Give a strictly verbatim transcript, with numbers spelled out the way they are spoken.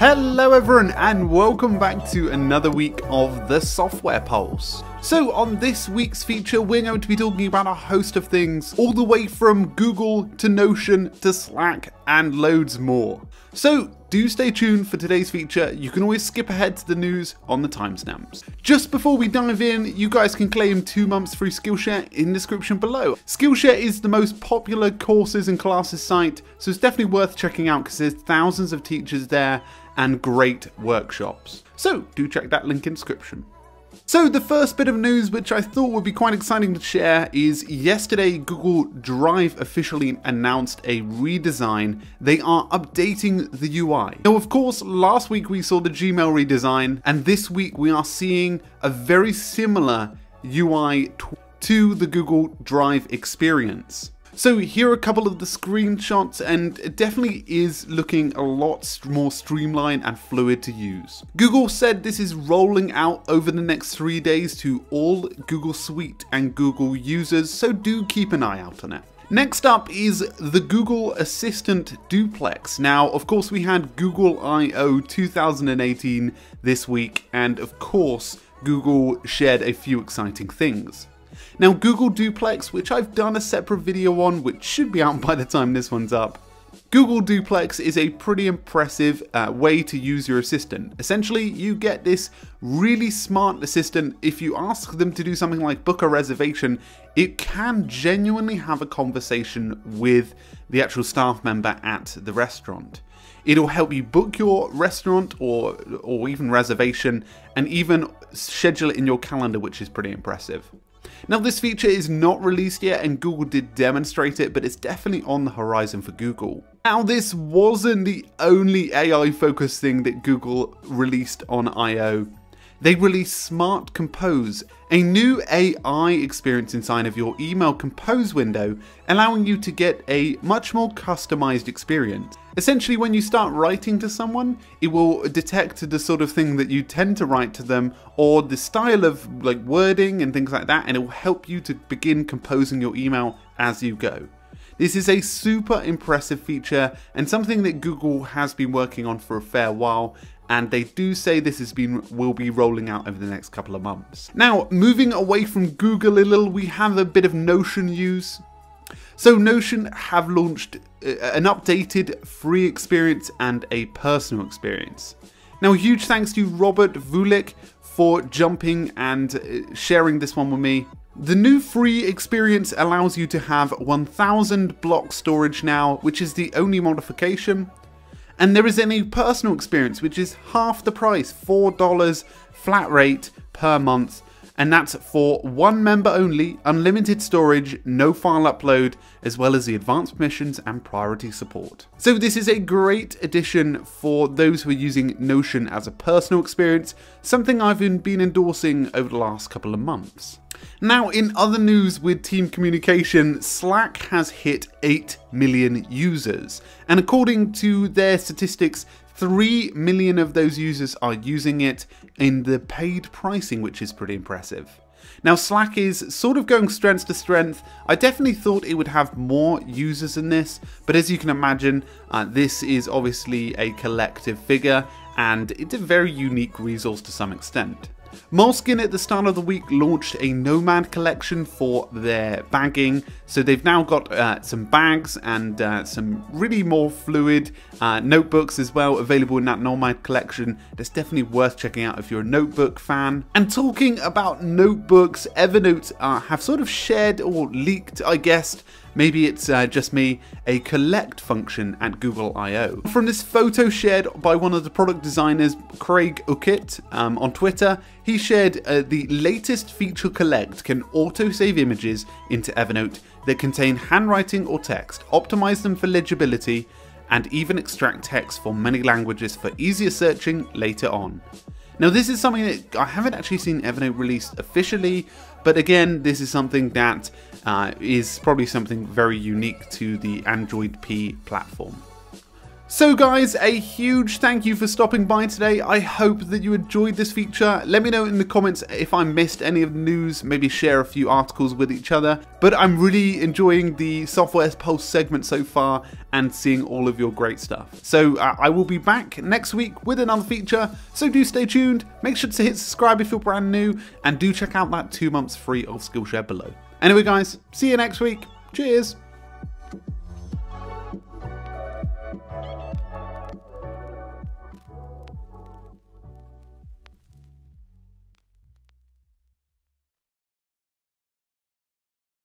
Hello everyone and welcome back to another week of the Software Pulse. So on this week's feature we're going to be talking about a host of things all the way from Google to Notion to Slack and loads more. So do stay tuned for today's feature. You can always skip ahead to the news on the timestamps. Just before we dive in, you guys can claim two months free Skillshare in the description below. Skillshare is the most popular courses and classes site, so it's definitely worth checking out because there's thousands of teachers there and great workshops. So do check that link in description. So the first bit of news which I thought would be quite exciting to share is yesterday Google Drive officially announced a redesign. They are updating the U I. Now of course last week we saw the Gmail redesign and this week we are seeing a very similar U I to the Google Drive experience. So here are a couple of the screenshots and it definitely is looking a lot more streamlined and fluid to use. Google said this is rolling out over the next three days to all Google Suite and Google users, so do keep an eye out on it. Next up is the Google Assistant Duplex. Now, of course, we had Google I O two thousand eighteen this week, and of course, Google shared a few exciting things. Now Google Duplex, which I've done a separate video on, which should be out by the time this one's up. Google Duplex is a pretty impressive uh, way to use your assistant. Essentially, you get this really smart assistant. If you ask them to do something like book a reservation, it can genuinely have a conversation with the actual staff member at the restaurant. It'll help you book your restaurant or, or even reservation and even schedule it in your calendar, which is pretty impressive. Now this feature is not released yet and Google did demonstrate it, but it's definitely on the horizon for Google. Now this wasn't the only A I focused thing that Google released on I O. They released Smart Compose, a new A I experience inside of your email compose window, allowing you to get a much more customized experience. Essentially, when you start writing to someone, it will detect the sort of thing that you tend to write to them or the style of like wording and things like that, and it will help you to begin composing your email as you go. This is a super impressive feature and something that Google has been working on for a fair while, and they do say this has been will be rolling out over the next couple of months. Now, moving away from Google a little, we have a bit of Notion use. So Notion have launched an updated free experience and a personal experience. Now, huge thanks to Robert Vulik for jumping and sharing this one with me. The new free experience allows you to have one thousand block storage now, which is the only modification. And there is a new personal experience, which is half the price, four dollars flat rate per month. And that's for one member only, unlimited storage, no file upload, as well as the advanced permissions and priority support. So this is a great addition for those who are using Notion as a personal experience, something I've been endorsing over the last couple of months. Now, in other news with team communication, Slack has hit eight million users. And according to their statistics, three million of those users are using it in the paid pricing, which is pretty impressive. Now, Slack is sort of going strength to strength. I definitely thought it would have more users than this, but as you can imagine, uh, this is obviously a collective figure and it's a very unique resource to some extent. Moleskine at the start of the week launched a Nomad collection for their bagging, so they've now got uh, some bags and uh, some really more fluid uh, notebooks as well available in that Nomad collection. That's definitely worth checking out if you're a notebook fan. And talking about notebooks, Evernote uh, have sort of shared or leaked, I guess, maybe it's uh, just me, a collect function at Google I O. From this photo shared by one of the product designers, Craig Ukit, um, on Twitter, he shared uh, the latest feature collect can auto-save images into Evernote that contain handwriting or text, optimize them for legibility, and even extract text from many languages for easier searching later on. Now this is something that I haven't actually seen Evernote released officially, but again, this is something that uh, is probably something very unique to the Android P platform. So guys, a huge thank you for stopping by today. I hope that you enjoyed this feature. Let me know in the comments if I missed any of the news, maybe share a few articles with each other. But I'm really enjoying the Software Pulse segment so far and seeing all of your great stuff. So uh, I will be back next week with another feature, so do stay tuned. Make sure to hit subscribe if you're brand new, and do check out that two months free of Skillshare below. Anyway guys, see you next week. Cheers!